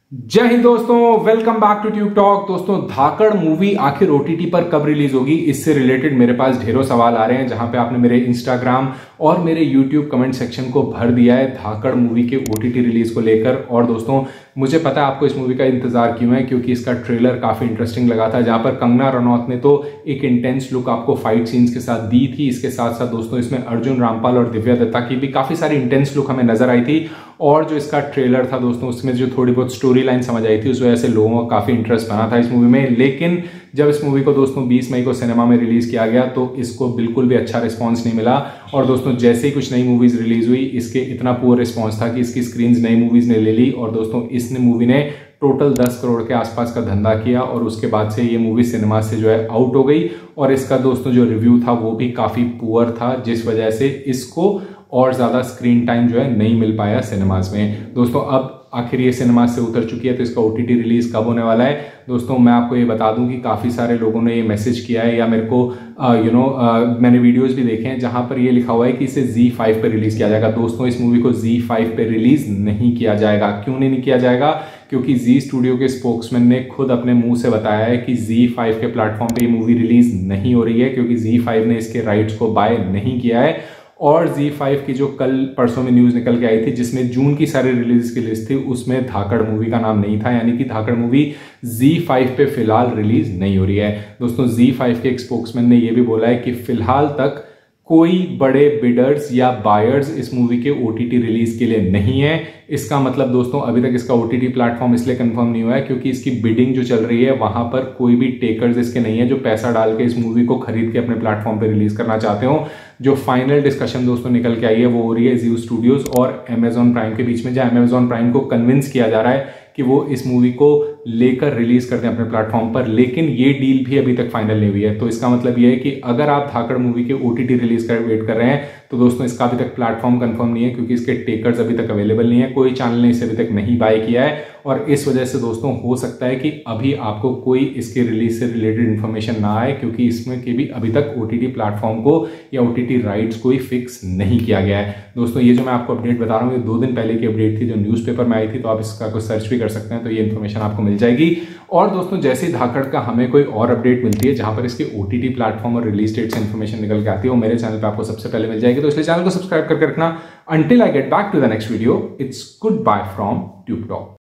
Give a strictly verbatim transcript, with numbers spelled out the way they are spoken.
जय हिंद दोस्तों, welcome back to Tube Talk. दोस्तों, धाकड़ मूवी आखिर ओटीटी पर कब रिलीज होगी, इससे रिलेटेड मेरे पास ढेरों सवाल आ रहे हैं, जहां पे आपने मेरे इंस्टाग्राम और मेरे यूट्यूब कमेंट सेक्शन को भर दिया है धाकड़ मूवी के ओटीटी रिलीज को लेकर। और दोस्तों, मुझे पता है आपको इस मूवी का इंतजार क्यों है, क्योंकि इसका ट्रेलर काफी इंटरेस्टिंग लगा था, जहां पर कंगना रनौत ने तो एक इंटेंस लुक आपको फाइट सीन्स के साथ दी थी। इसके साथ साथ दोस्तों, इसमें अर्जुन रामपाल और दिव्या दत्ता की भी काफी सारी इंटेंस लुक हमें नजर आई थी। और जो इसका ट्रेलर था दोस्तों, उसमें जो थोड़ी बहुत स्टोरी लाइन समझ आई थी, उस वजह से लोगों का काफी इंटरेस्ट बना था इस मूवी में। लेकिन जब इस मूवी को दोस्तों बीस मई को सिनेमा में रिलीज किया गया तो इसको बिल्कुल भी अच्छा रिस्पांस नहीं मिला। और दोस्तों, जैसे ही कुछ नई मूवीज रिलीज हुई, इसके इतना पुअर रिस्पांस था कि इसकी स्क्रीन्स नई मूवीज ने ले ली। और दोस्तों, इस मूवी ने टोटल दस करोड़ के आसपास का धंधा किया और उसके बाद से ये मूवी सिनेमा से जो है आउट हो गई। और इसका दोस्तों जो रिव्यू था वो भी काफी पुअर था, जिस वजह से इसको और ज्यादा स्क्रीन टाइम जो है नहीं मिल पाया सिनेमाज में। दोस्तों, अब आखिर ये सिनेमा से उतर चुकी है, तो इसका ओटीटी रिलीज कब होने वाला है? दोस्तों, मैं आपको ये बता दूं कि काफी सारे लोगों ने ये मैसेज किया है, या मेरे को यू नो मैंने वीडियोस भी देखे हैं जहां पर ये लिखा हुआ है कि इसे ज़ी फाइव पे रिलीज किया जाएगा। दोस्तों, इस मूवी को ज़ी फाइव पे रिलीज नहीं किया जाएगा। क्यों नहीं किया जाएगा? क्योंकि जी स्टूडियो के स्पोक्समैन ने खुद अपने मुंह से बताया है कि ज़ी फाइव के प्लेटफॉर्म पे ये मूवी रिलीज नहीं हो रही है, क्योंकि ज़ी फाइव ने इसके राइट्स को बाय नहीं किया है। और ज़ी फाइव की जो कल परसों में न्यूज निकल के आई थी, जिसमें जून की सारी रिलीज की लिस्ट थी, उसमें धाकड़ मूवी का नाम नहीं था, यानी कि धाकड़ मूवी ज़ी फाइव पे फिलहाल रिलीज नहीं हो रही है। दोस्तों, ज़ी फाइव के एक स्पोक्समैन ने यह भी बोला है कि फिलहाल तक कोई बड़े बिडर्स या बायर्स इस मूवी के ओटीटी रिलीज के लिए नहीं है। इसका मतलब दोस्तों, अभी तक इसका ओटीटी प्लेटफॉर्म इसलिए कंफर्म नहीं हुआ है क्योंकि इसकी बिडिंग जो चल रही है वहां पर कोई भी टेकर्स इसके नहीं है जो पैसा डाल के इस मूवी को खरीद के अपने प्लेटफॉर्म पे रिलीज करना चाहते हो। जो फाइनल डिस्कशन दोस्तों निकल के आई है वो हो रही है जी स्टूडियोज और अमेजॉन प्राइम के बीच में, जहां अमेजॉन प्राइम को कन्विंस किया जा रहा है कि वो इस मूवी को लेकर रिलीज करते हैं अपने प्लेटफॉर्म पर। लेकिन ये डील भी अभी तक फाइनल नहीं हुई है। तो इसका मतलब ये है कि अगर आप धाकड़ मूवी के ओटीटी रिलीज कर वेट कर रहे हैं तो दोस्तों, इसका अभी तक प्लेटफॉर्म कंफर्म नहीं है, क्योंकि इसके टेकर्स अभी तक अवेलेबल नहीं है। कोई चैनल ने इसे अभी तक नहीं बाय किया है। और इस वजह से दोस्तों, हो सकता है कि अभी आपको कोई इसके रिलीज से रिलेटेड इंफॉर्मेशन ना आए, क्योंकि इसमें के भी अभी तक ओटीटी प्लेटफॉर्म को या ओटीटी राइट्स को फिक्स नहीं किया गया है। दोस्तों, ये जो मैं आपको अपडेट बता रहा हूँ, ये दो दिन पहले की अपडेट थी जो न्यूज़पेपर में आई थी, तो आप इसका को सर्च भी कर सकते हैं, तो ये इन्फॉर्मेशन आपको मिल जाएगी। और दोस्तों, जैसे धाकड़ का हमें कोई और अपडेट मिलती है जहां पर इसके ओटीटी प्लेटफॉर्म और रिलीज डेट से इन्फॉर्मेशन निकल के आती है, वो मेरे चैनल पे आपको सबसे पहले मिल जाएगी। तो इसलिए चैनल को सब्सक्राइब करके रखना। Until I get back to the next video, it's goodbye from Tube talk.